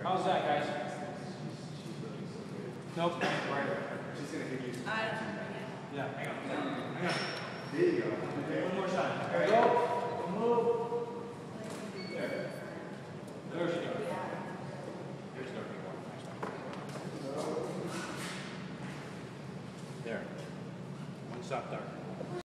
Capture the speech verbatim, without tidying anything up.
How's that, guys? Nope. Right. She's gonna give you. Yeah. Hang on. Hang on. There you go. Okay, one more time. There we go. Move. There. There she goes. Here's the There. One stop dark.